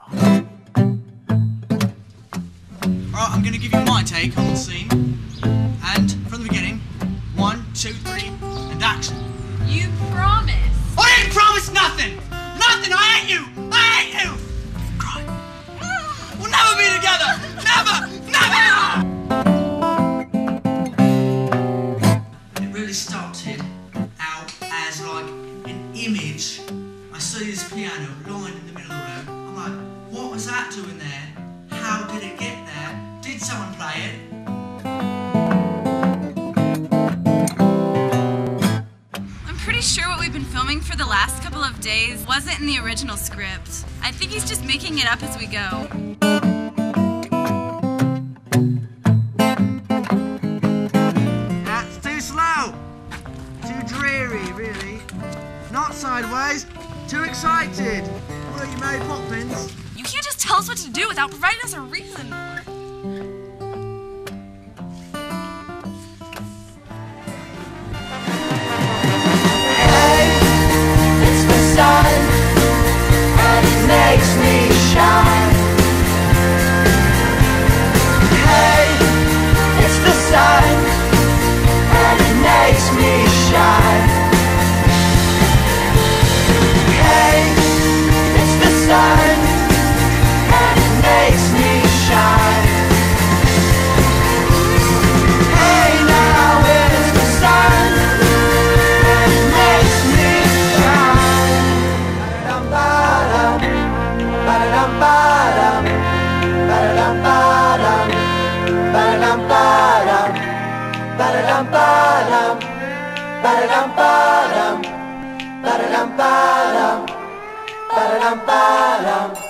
Alright, I'm gonna give you my take on the scene. And from the beginning, 1, 2, 3, and action. You promise. I didn't promise nothing! Nothing! I hate you! I hate you! Cry. We'll never be together! Never! Never! It really started out as like an image. I see this piano lying in the middle of the room. I'm like, what was that doing there? How did it get there? Did someone play it? I'm pretty sure what we've been filming for the last couple of days wasn't in the original script. I think he's just making it up as we go. That's too slow. Too dreary, really. Not sideways. Too excited. What are you, Mary Poppins? You can't just tell us what to do without providing us a reason. Ba-da-dum-ba-dum, ba-da-dum-ba-dum, ba-da-dum-ba-dum.